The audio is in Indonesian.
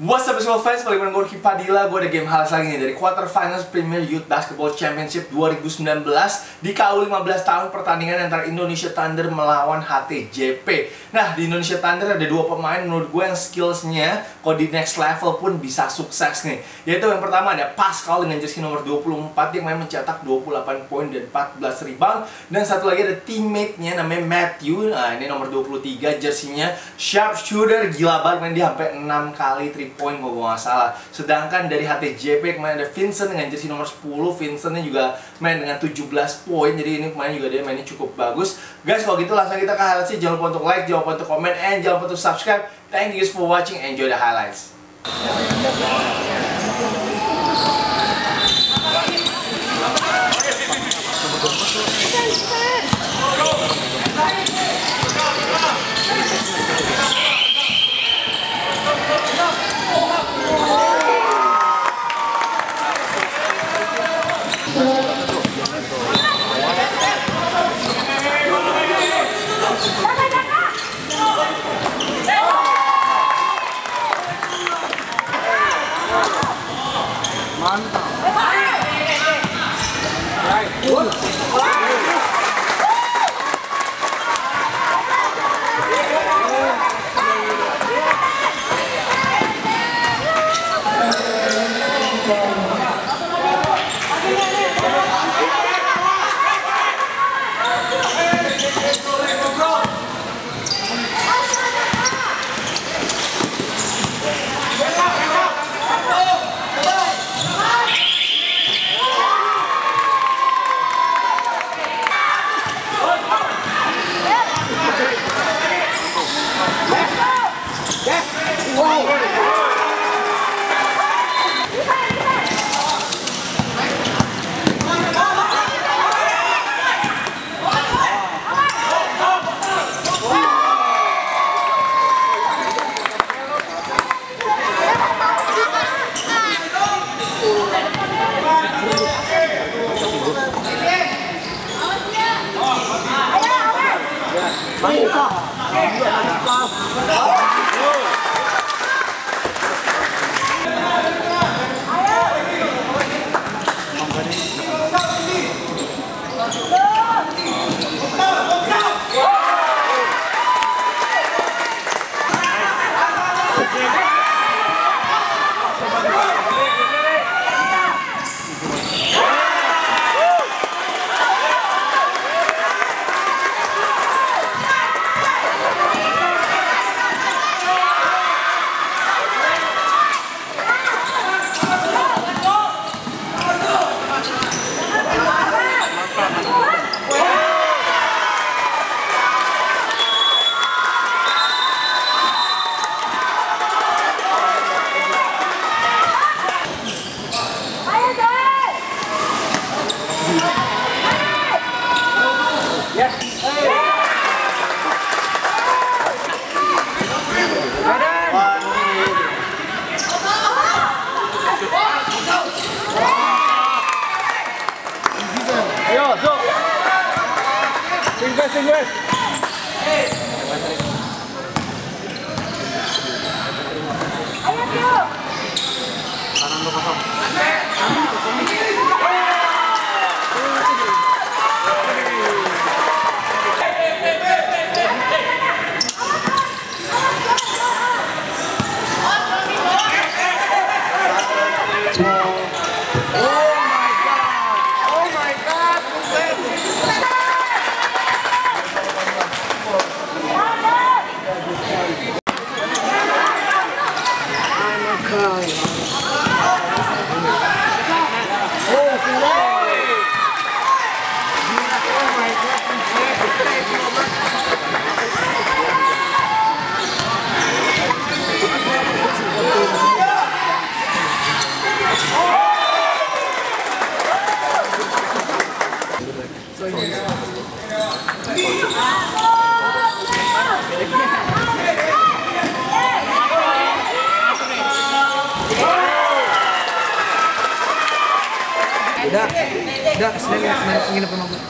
What's up basketball fans, balik dengan gue Ricky Padilla. Gue ada game highlights lagi nih dari Quarter Finals Premier Youth Basketball Championship 2019 di KU 15 tahun pertandingan antara Indonesia Thunder melawan HTJP. Nah, di Indonesia Thunder ada dua pemain menurut gue yang skillsnya kalau di next level pun bisa sukses nih. Yaitu yang pertama ada Pascal dengan jersey nomor 24 yang main mencetak 28 poin dan 14 rebound. Dan satu lagi ada teammate-nya namanya Matthew. Nah, ini nomor 23 jersey-nya sharpshooter, gila banget, main dia sampai 6 kali 3 point kalau gue nggak salah. Sedangkan dari HTJP kemarin ada Vincent dengan jersey nomor 10. Vincentnya juga main dengan 17 poin. Jadi ini kemarin juga dia mainnya cukup bagus. Guys, kalau gitu langsung kita ke highlights. Jangan lupa untuk like, jangan lupa untuk comment, and jangan lupa untuk subscribe. Thank you guys for watching. Enjoy the highlights. Mantap. Singles. Ayo, Tio. Kanan lo kosong. Udah, senang nginep sama gue.